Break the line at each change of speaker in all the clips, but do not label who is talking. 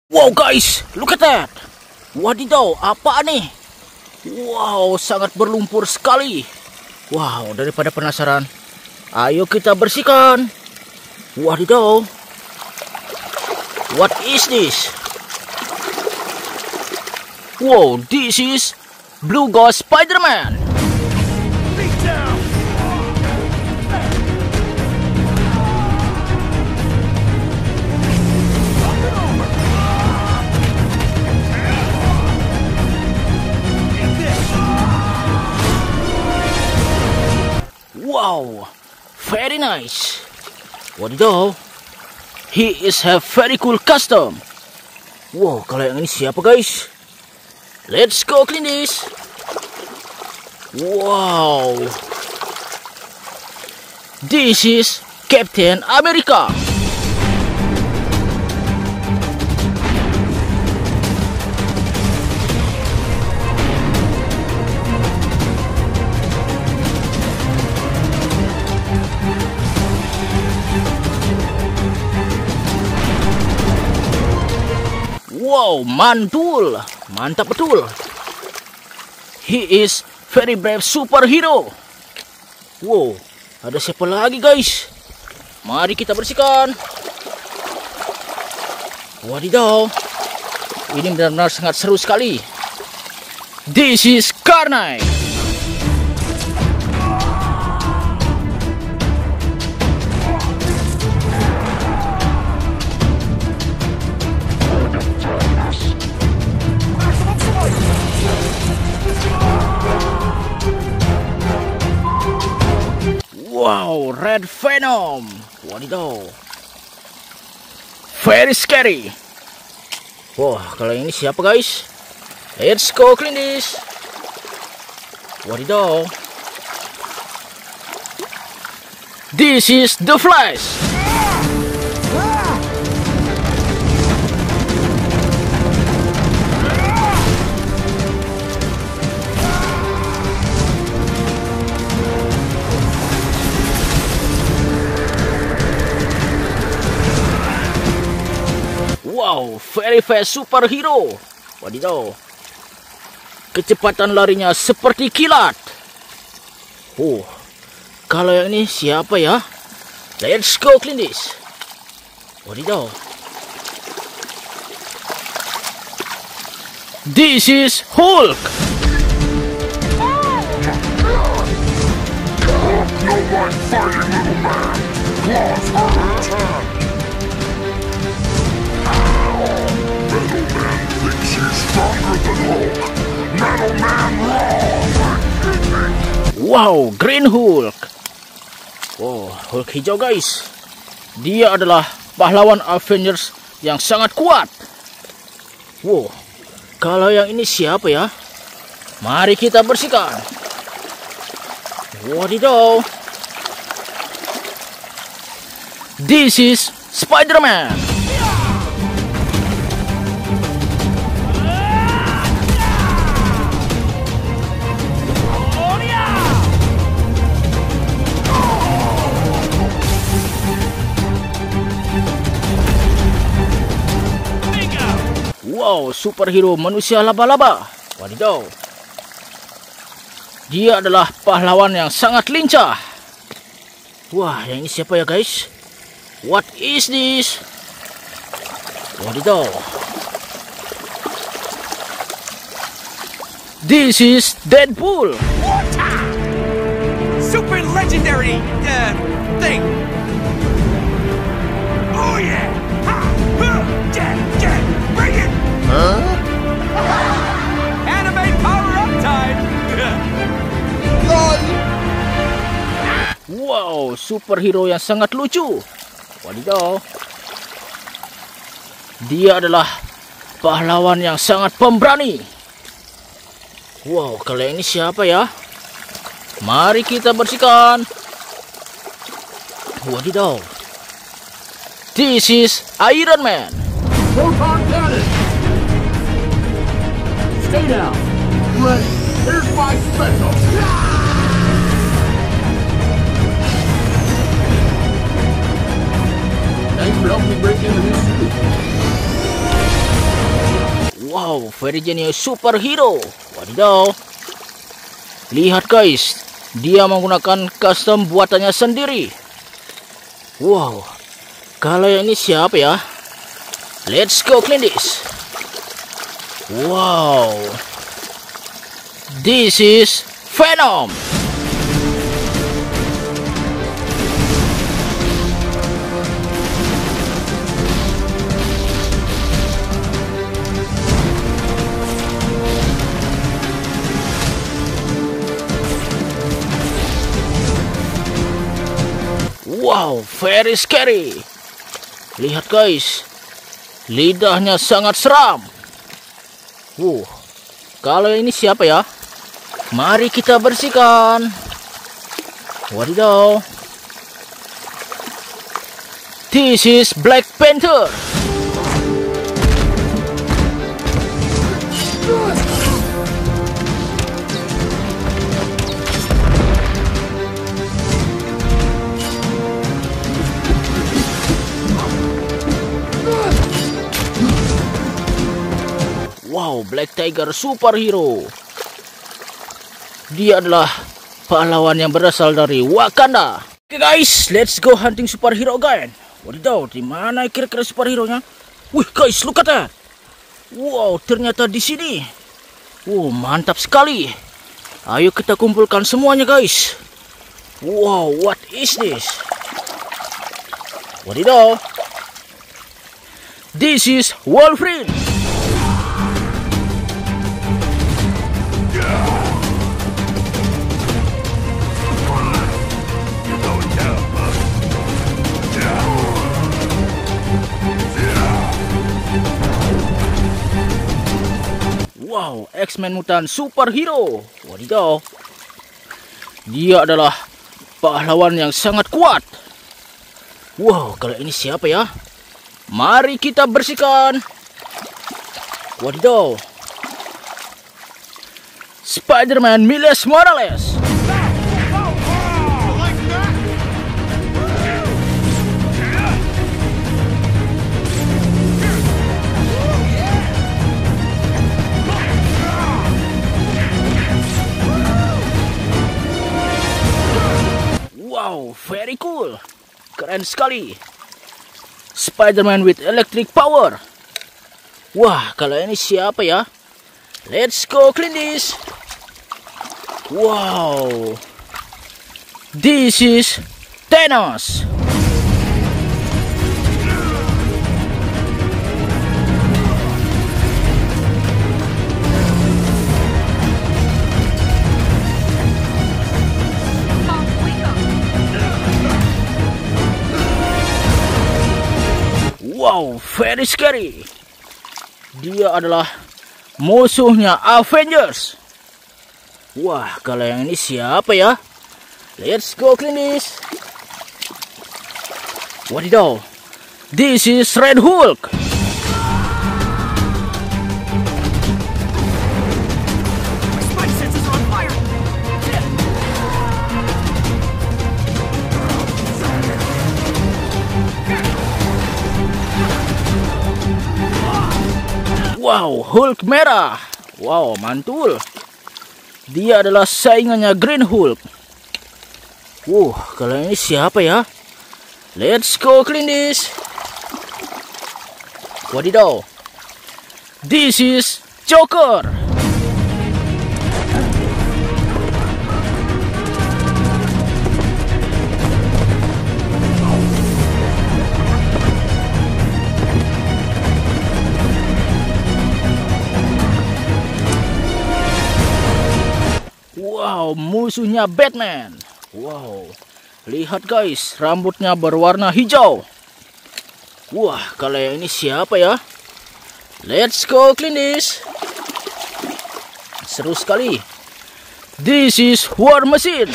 Wow guys, look at that. Wadidaw, apa nih? Wow, sangat berlumpur sekali. Wow, daripada penasaran, ayo kita bersihkan. Wadidaw. What is this? Wow, this is Blue Ghost Spider-Man. Wow, very nice. Wadidaw, he is a very cool custom. Wow, kalau yang ini siapa guys? Let's go clean this. Wow, this is Captain America. Wow, mantul, mantap betul. He is very brave superhero. Wow, ada siapa lagi guys? Mari kita bersihkan. Wadidaw, ini benar-benar sangat seru sekali. This is Carnage. Wow, Red Venom. Wadidaw, very scary. Wah, kalau ini siapa guys? Let's go clean this. Wadidaw, this is the Flash. Wow, very fast superhero. Wadidaw, kecepatan larinya seperti kilat. Oh, kalau yang ini siapa ya? Let's go clean this. Wadidaw, this is Hulk.
No one fighting, little man. Claws are returned. Metal Man thinks he's stronger than Hulk. Metal Man wrong.
Wow, Green Hulk. Wow, Hulk hijau guys. Dia adalah pahlawan Avengers yang sangat kuat. Wow, kalau yang ini siapa ya? Mari kita bersihkan. Wadidaw, this is Spider-Man. Wow, superhero manusia laba-laba. Wadidaw, dia adalah pahlawan yang sangat lincah. Wah, yang ini siapa ya guys? What is this? Wadidaw, this is Deadpool.
Super legendary thing. Oh yeah! Ha! Get! Bring it!
Huh?
Anime power up time!
Wow, superhero yang sangat lucu. Wadidaw, dia adalah pahlawan yang sangat pemberani. Wow, kalau ini siapa ya? Mari kita bersihkan. Wadidaw, this is Iron Man.
Proton cannon! Stay down. Ready. Here's my special. Thanks for helping me break into this suit.
Wow, very genius superhero. Wadidaw. Lihat guys, dia menggunakan custom buatannya sendiri. Wow, kalau yang ini siapa ya? Let's go clean this. Wow, this is Venom. Wow, very scary. Lihat guys, lidahnya sangat seram. Kalau ini siapa ya? Mari kita bersihkan. Wadidaw. This is Black Panther. Wow, Black Tiger superhero. Dia adalah pahlawan yang berasal dari Wakanda. Oke guys, let's go hunting superhero again. Wadidaw, di mana kira-kira superhero-nya? Wih guys, look at that. Wow, ternyata di sini. Wow, mantap sekali. Ayo kita kumpulkan semuanya guys. Wow, what is this? Wadidaw. This is Wolverine. Wow, X-Men Mutant superhero. Wadidaw. Dia adalah pahlawan yang sangat kuat. Wow, kalau ini siapa ya? Mari kita bersihkan. Wadidaw. Spider-Man Miles Morales. Wow, very cool. Keren sekali. Spider-Man with electric power. Wah, kalau ini siapa ya? Let's go clean this. Wow. This is Thanos. Wow, very scary. Dia adalah musuhnya Avengers. Wah, kalau yang ini siapa ya? Let's go clean this. Wadidaw. This is Red Hulk. Wow, Hulk merah. Wow, mantul. Dia adalah saingannya Green Hulk. Kalau ini siapa ya? Let's go clean this. Wadidaw. This is Joker. Wow, musuhnya Batman. Wow, lihat guys, rambutnya berwarna hijau. Wah, kalau yang ini siapa ya? Let's go clean this. Seru sekali. This is War Machine.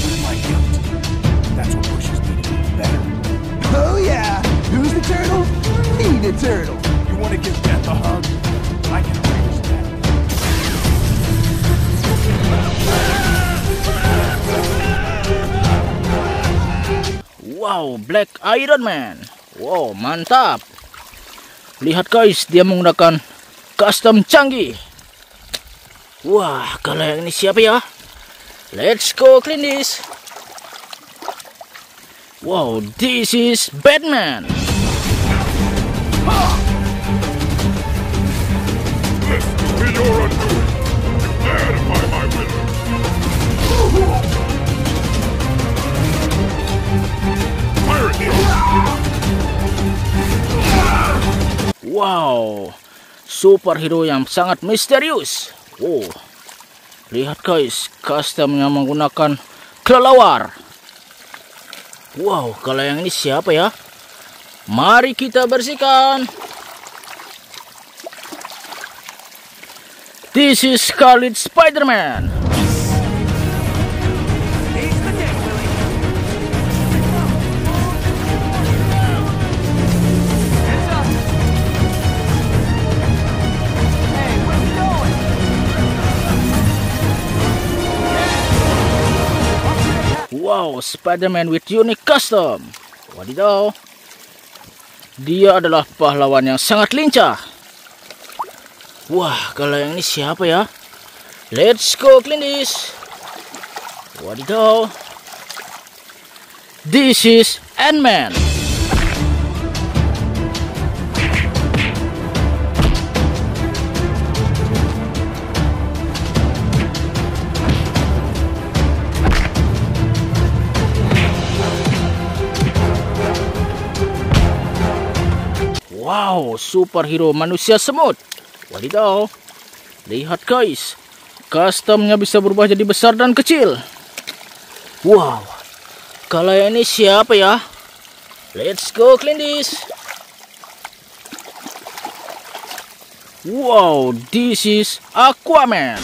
Oh yeah, who's the turtle? Me the turtle. You want to give Death a hug? I can arrange that.
Wow, Black Iron Man. Wow, mantap. Lihat guys, dia menggunakan custom canggih. Wah, kalau yang ini siapa ya? Let's go clean this. Wow, this is Batman.
This will be your undoing. Prepare to find my will. Pirate ship.
Wow, superhero yang sangat misterius. Wow, lihat guys, customnya menggunakan kelelawar. Wow, kalau yang ini siapa ya? Mari kita bersihkan. This is Scarlet Spider-Man.
He's the dick, Willie. Heads up. Hey, where we going?
Wow, Spider-Man with unique custom. Wadidaw. Dia adalah pahlawan yang sangat lincah. Wah, kalau yang ini siapa ya? Let's go clean this. Wadidaw. This is Ant-Man. Wow, superhero manusia semut. Wadidaw. Lihat guys, customnya bisa berubah jadi besar dan kecil. Wow, kalau ini siapa ya? Let's go clean this. Wow, this is Aquaman.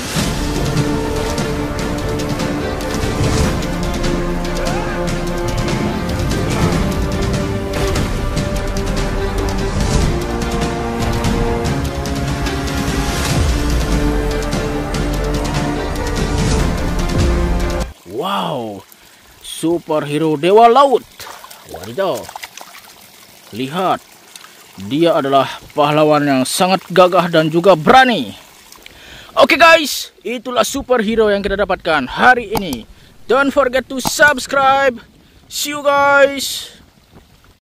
Wow, superhero dewa laut. Wadidaw. Lihat, dia adalah pahlawan yang sangat gagah dan juga berani. Oke guys, itulah superhero yang kita dapatkan hari ini. Don't forget to subscribe. See you guys.